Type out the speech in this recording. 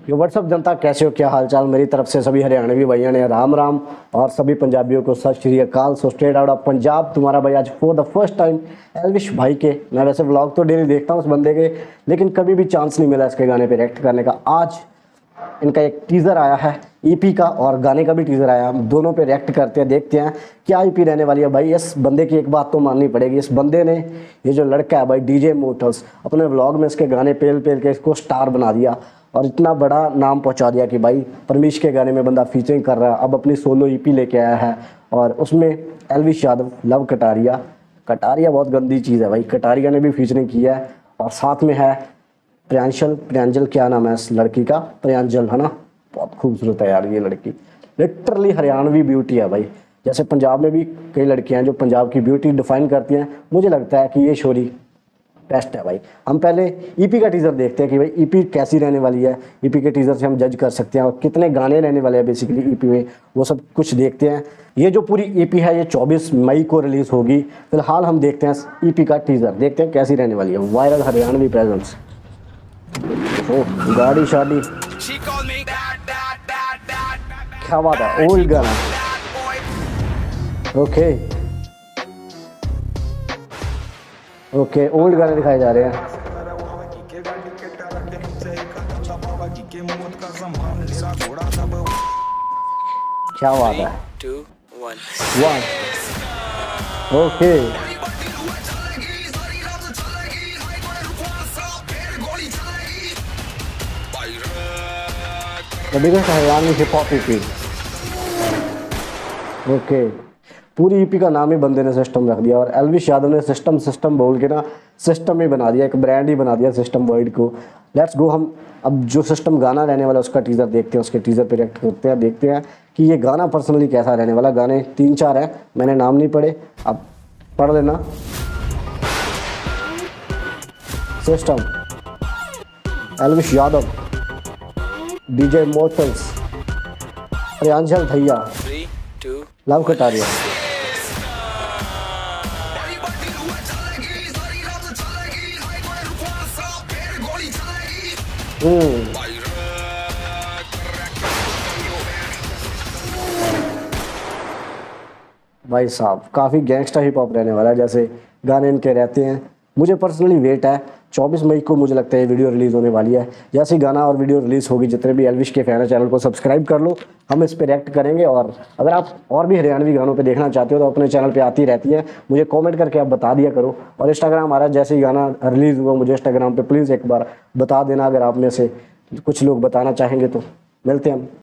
यो WhatsApp जनता, कैसे हो, क्या हालचाल। मेरी तरफ से सभी हरियाणवी भैया ने राम राम और सभी पंजाबियों को सत श्री अकाल। So straight out of Punjab तुम्हारा भाई आज for the first time Elvish भाई के, मैं वैसे व्लॉग तो डेली देखता हूँ उस बंदे के, लेकिन कभी भी चांस नहीं मिला इसके गाने पे रिएक्ट करने का। आज इनका एक टीज़र आया है ईपी का और गाने का भी टीज़र आया, हम दोनों पे रिएक्ट करते हैं, देखते हैं क्या ईपी रहने वाली है। भाई इस बंदे की एक बात तो माननी पड़ेगी, इस बंदे ने, ये जो लड़का है भाई डीजे मोटर्स, अपने व्लॉग में इसके गाने पेल पेल के इसको स्टार बना दिया और इतना बड़ा नाम पहुंचा दिया कि भाई परमीश के गाने में बंदा फीचरिंग कर रहा है। अब अपनी सोलो ईपी लेके आया है और उसमें एल्विश यादव, लव कटारिया, कटारिया बहुत गंदी चीज़ है भाई, कटारिया ने भी फीचरिंग किया है और साथ में है प्रियांजल, क्या नाम है इस लड़की का, प्रियांजल है ना, बहुत खूबसूरत है यार ये लड़की, लिटरली हरियाणवी ब्यूटी है भाई। जैसे पंजाब में भी कई लड़कियां हैं जो पंजाब की ब्यूटी डिफाइन करती हैं, मुझे लगता है कि ये छोरी बेस्ट है भाई। हम पहले ईपी का टीज़र देखते हैं कि भाई ईपी कैसी रहने वाली है, ईपी के टीज़र से हम जज कर सकते हैं और कितने गाने रहने वाले हैं बेसिकली ईपी में, वो सब कुछ देखते हैं। ये जो पूरी ईपी है ये 24 मई को रिलीज़ होगी। फिलहाल हम देखते हैं ईपी का टीज़र, देखते हैं कैसी रहने वाली है। वायरल हरियाणवी प्रेजेंस, गाड़ी शादी, क्या बात है, ओल्ड गाना। ओके ओल्ड गाने दिखाए जा रहे हैं। क्या बात है, 2, 1 okay. Haryanvi hip hop EP, okay. पूरी ईपी का नाम ही बंदे ने सिस्टम रख दिया और एल्विश यादव ने सिस्टम बोल के ना सिस्टम ही बना दिया, एक ब्रांड ही बना दिया सिस्टम वर्ड को। लेट्स गो, हम अब जो सिस्टम गाना रहने वाला है उसका टीज़र देखते हैं, उसके टीज़र पे रिएक्ट करते हैं, देखते हैं कि ये गाना पर्सनली कैसा रहने वाला। गाने 3-4 हैं, मैंने नाम नहीं पढ़े, अब पढ़ लेना। System, Elvish Yadav, DJ motors, Priyanjal भैया, 3, 2, लव कटारिया। भाई साहब काफ़ी गैंगस्टर हिप हॉप रहने वाला है जैसे गाने इनके रहते हैं। मुझे पर्सनली वेट है 24 मई को, मुझे लगता है ये वीडियो रिलीज़ होने वाली है। जैसे ही गाना और वीडियो रिलीज़ होगी, जितने भी एल्विश के फैन हैं चैनल को सब्सक्राइब कर लो, हम इस पे रिएक्ट करेंगे। और अगर आप और भी हरियाणवी गानों पे देखना चाहते हो तो अपने चैनल पे आती रहती है, मुझे कमेंट करके आप बता दिया करो। और इंस्टाग्राम आ रहा है, जैसे ही गाना रिलीज़ हुआ मुझे इंस्टाग्राम पर प्लीज़ एक बार बता देना, अगर आप में से कुछ लोग बताना चाहेंगे तो। मिलते हैं हम।